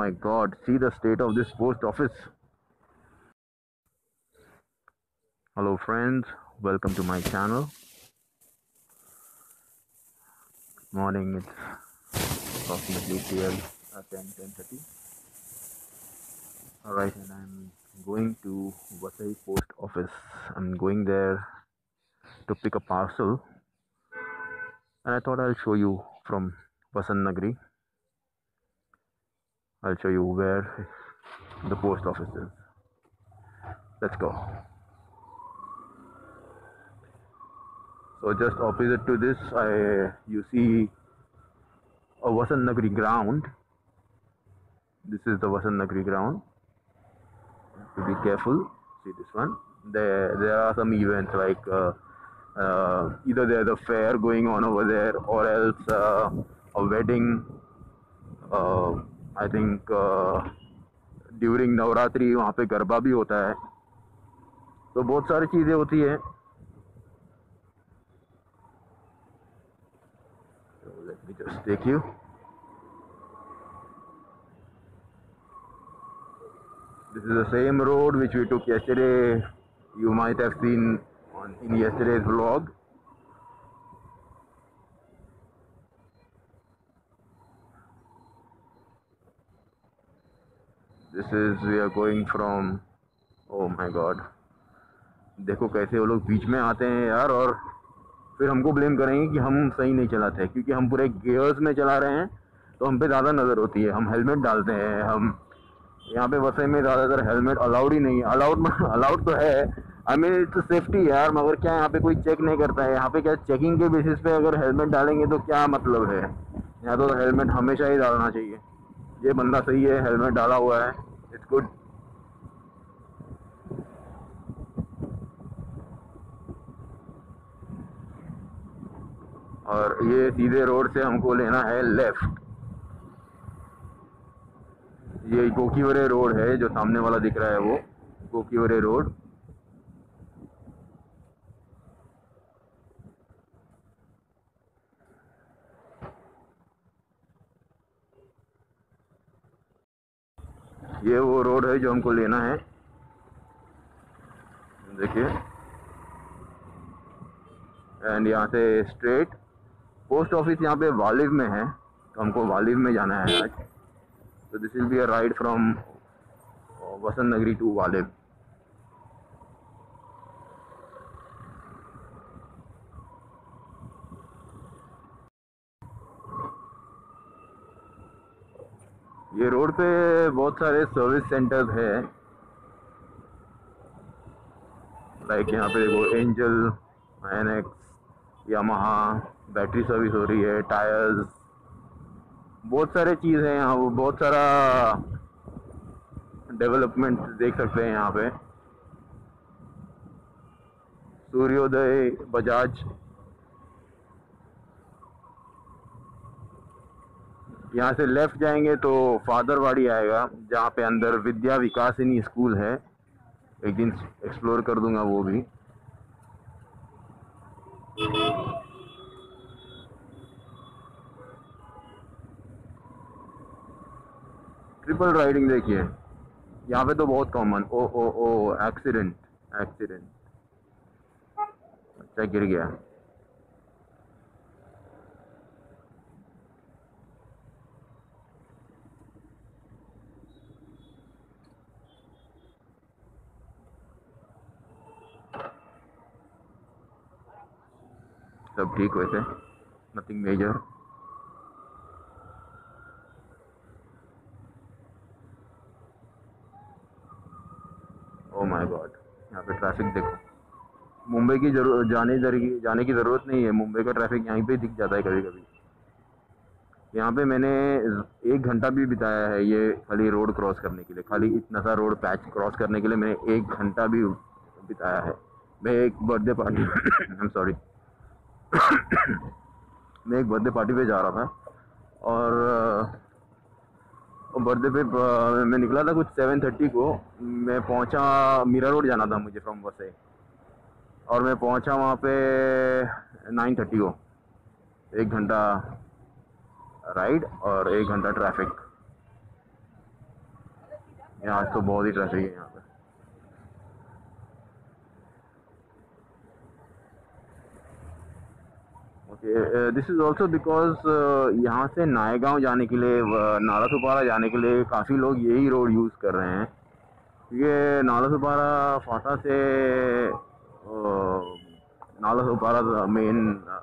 my God, see the state of this post office. Hello friends, welcome to my channel. Morning, it's approximately 10:30. Alright, and I'm going to Vasai post office. I'm going there to pick a parcel, and I thought I'll show you from Vasant Nagri. I'll show you where the post office is. Let's go. So just opposite to this, you see a Vasant Nagri ground. This is the Vasant Nagri ground. To be careful. See this one. There are some events like either there's a fair going on over there, or else a wedding. I think during Navratri वहाँ पे गरबा भी होता है, तो बहुत सारी चीज़ें होती है. So let me just take you. This is the same road which we took yesterday. You might have seen in yesterday's vlog. This is we are going from. Oh my God. देखो कैसे वो लोग बीच में आते हैं यार, और फिर हमको ब्लेम करेंगे कि हम सही नहीं चलाते हैं, क्योंकि हम पूरे गियर्स में चला रहे हैं तो हम पे ज़्यादा नज़र होती है. हम हेलमेट डालते हैं. हम यहाँ पे वसई में ज़्यादातर हेलमेट अलाउड ही नहीं है. अलाउड तो है, आई मीन इट्स सेफ्टी यार, मगर क्या यहाँ पे कोई चेक नहीं करता है. यहाँ पे क्या चेकिंग के बेसिस पे अगर हेलमेट डालेंगे तो क्या मतलब है. यहाँ तो हेलमेट हमेशा ही डालना चाहिए. ये बंदा सही है, हेलमेट डाला हुआ है, इट्स गुड. और ये सीधे रोड से हमको लेना है लेफ्ट. ये गोकीवरे रोड है, जो सामने वाला दिख रहा है वो गोकीवरे रोड. ये वो रोड है जो हमको लेना है. देखिए, एंड यहाँ से स्ट्रेट पोस्ट ऑफिस यहाँ पे वालिव में है, तो हमको वालिव में जाना है आज. तो this will be a ride from Vasant Nagari to Waliv. ये रोड पे बहुत सारे सर्विस सेंटर्स है, लाइक यहाँ पे देखो Angel, NX, Yamaha, battery service हो रही है, टायर्स, बहुत सारे चीज़ हैं यहाँ. वो बहुत सारा डेवलपमेंट देख सकते हैं यहाँ पे. सूर्योदय बजाज. यहाँ से लेफ्ट जाएंगे तो फादरवाड़ी आएगा, जहाँ पे अंदर विद्या विकासिनी स्कूल है. एक दिन एक्सप्लोर कर दूंगा वो भी. ट्रिपल राइडिंग देखिए यहाँ पे तो बहुत कॉमन. ओ ओ ओ एक्सीडेंट. अच्छा गिर गया. सब ठीक वैसे, nothing major. Oh my god, यहाँ पे ट्रैफिक देखो. मुंबई की जाने की ज़रूरत नहीं है. मुंबई का ट्रैफिक यहीं पे दिख जाता है कभी कभी. यहाँ पे मैंने 1 घंटा भी बिताया है ये खाली रोड क्रॉस करने के लिए. खाली इतना सा रोड पैच क्रॉस करने के लिए मैंने 1 घंटा भी बिताया है. मैं एक birthday party I am sorry मैं एक बर्थडे पार्टी पे जा रहा था, और बर्थडे पे मैं निकला था कुछ 7:30 को. मैं पहुंचा, मीरा रोड जाना था मुझे फ्रॉम वसई, और मैं पहुंचा वहाँ पे 9:30 को. 1 घंटा राइड और 1 घंटा ट्रैफिक. आज तो बहुत ही ट्रैफिक है यहाँ पे। Okay, this is also because यहाँ से नायगांव जाने के लिए, नाला सुपारा जाने के लिए काफ़ी लोग यही रोड यूज़ कर रहे हैं। ये नाला सुपारा फाटा से नाला सुपारा मेन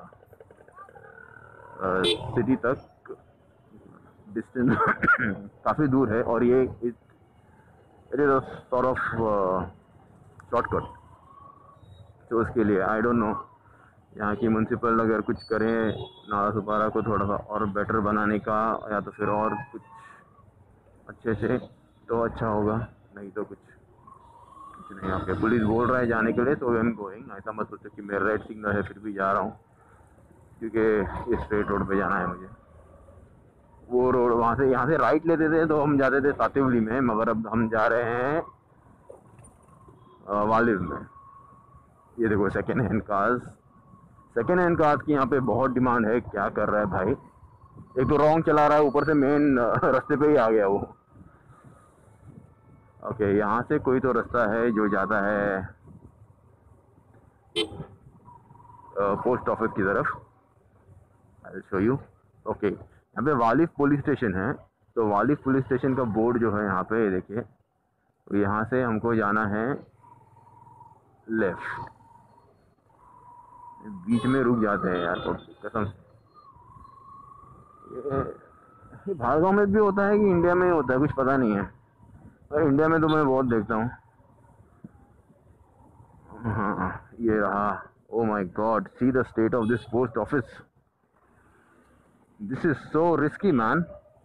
सिटी तक डिस्टेंस काफ़ी दूर है, और ये it is a sort of shortcut. तो उसके लिए आई डोंट नो, यहाँ की म्यूनसिपल अगर कुछ करें नाला सुपारा को थोड़ा सा और बेटर बनाने का, या तो फिर और कुछ अच्छे से, तो अच्छा होगा। नहीं तो कुछ नहीं। आपके पुलिस बोल रहा है जाने के लिए, तो आई एम गोइंग। ऐसा मत सोचो कि मेरा रेड सिग्नल है फिर भी जा रहा हूँ, क्योंकि इस स्ट्रेट रोड पे जाना है मुझे। वो रोड वहाँ से, यहाँ से राइट लेते थे तो हम जाते थे सातिवली में, मगर अब हम जा रहे हैं वालिव में। ये देखो second hand cars, second hand cars की यहाँ पे बहुत डिमांड है। क्या कर रहा है भाई, एक तो रॉन्ग चला रहा है, ऊपर से मेन रास्ते पे ही आ गया वो। ओके, यहाँ से कोई तो रास्ता है जो जाता है पोस्ट ऑफिस की तरफ। I show you. ओके, यहाँ पे वालिव पुलिस स्टेशन है, तो वालिव पुलिस स्टेशन का बोर्ड जो है यहाँ पे देखिए, तो यहाँ से हमको जाना है लेफ्ट। बीच में रुक जाते हैं यार, तो कसम से। ये भाड़गांव में भी होता है कि इंडिया में ही होता है, कुछ पता नहीं है, पर इंडिया में तो मैं बहुत देखता हूँ। हाँ, ये रहा। Oh my god, see the state of this post office. This is so risky man.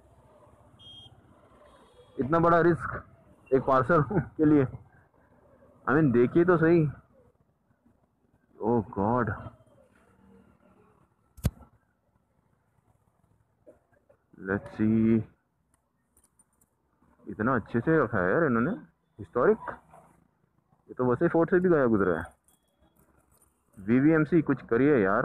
इतना बड़ा रिस्क एक पार्सल के लिए। आई मीन देखिए तो सही। Oh god, let's see. इतना अच्छे से रखा है यार इन्होंने, हिस्टोरिक। ये तो वैसे फोर्ट से भी गया गुजरा है। वीवीएमसी कुछ करिए यार।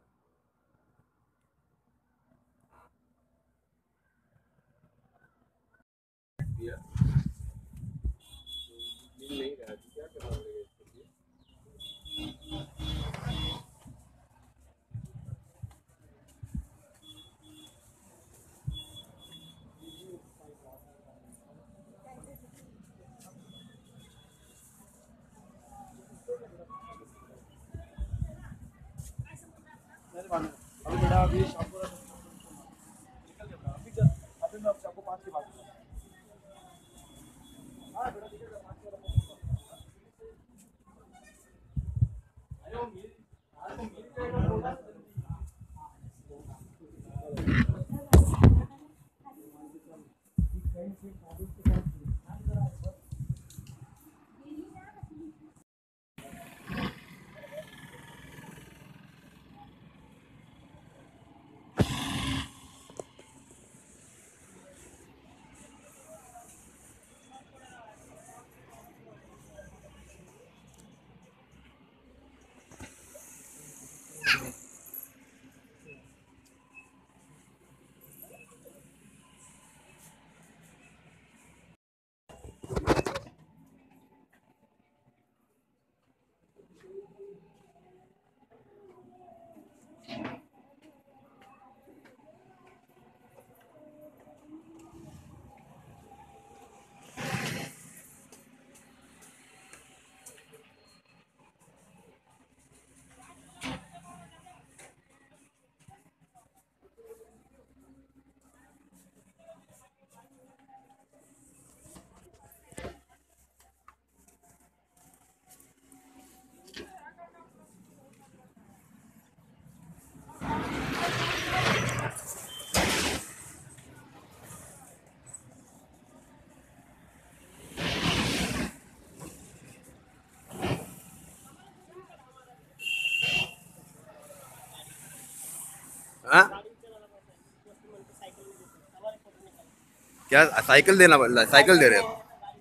अभी बेटा अभी शाम को निकल जाता अभी मैं आपको 5 की बात करूँ। हाँ बेटा निकल जाता 5 हाँ? क्या साइकिल देना, साइकिल दे रहे हो?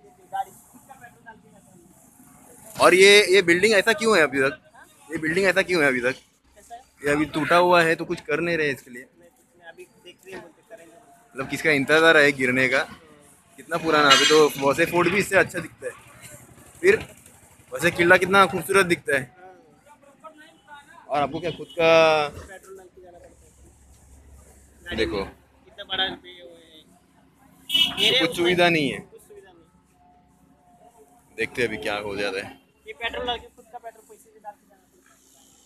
और ये बिल्डिंग ऐसा क्यों है अभी तक? ये बिल्डिंग ऐसा क्यों है अभी तक? ये अभी टूटा हुआ है तो कुछ कर नहीं रहे इसके लिए? मतलब किसका इंतजार है गिरने का? कितना पुराना, अभी तो वैसे फोर्ट भी इससे अच्छा दिखता है। फिर वैसे किला कितना खूबसूरत दिखता है। और आपको क्या खुद का पेट्रोल डाल के जाना पड़ता है गाड़ी देखो, में, इतना बड़ा पे वो है, तो मेरे कुछ सुविधा नहीं है। कुछ सुविधा नहीं। देखते हैं अभी क्या हो जाता है। ये पेट्रोल डाल के खुद का पेट्रोल पैसे से डाल के जाना पड़ता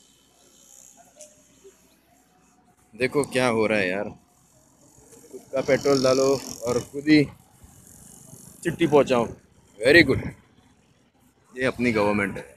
देखो क्या हो रहा है यार, खुद का पेट्रोल डालो और खुद ही चिट्ठी पहुंचाओ। वेरी गुड, ये अपनी गवर्नमेंट है।